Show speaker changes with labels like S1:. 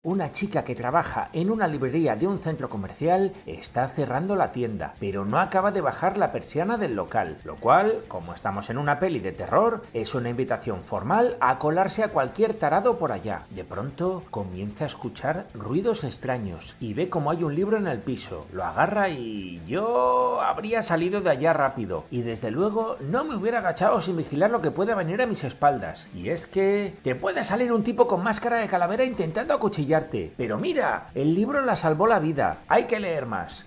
S1: Una chica que trabaja en una librería de un centro comercial está cerrando la tienda, pero no acaba de bajar la persiana del local, lo cual, como estamos en una peli de terror, es una invitación formal a colarse a cualquier tarado por allá. De pronto comienza a escuchar ruidos extraños y ve como hay un libro en el piso, lo agarra y yo habría salido de allá rápido y desde luego no me hubiera agachado sin vigilar lo que pueda venir a mis espaldas. Y es que te puede salir un tipo con máscara de calavera intentando acuchillar. Pero mira, el libro la salvó la vida, hay que leer más.